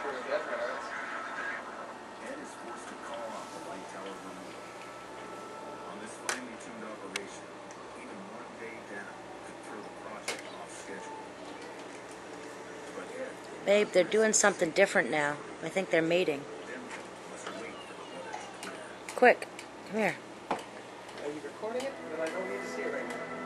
Ed is forced to call off the light tower removal. On this finely tuned operation, even one day down could throw the project off schedule. But Ed, Babe, they're doing something different now. I think they're mating. Denver must wait for the weather to clear. Quick, come here. Are you recording it? Then I don't need to see it right now.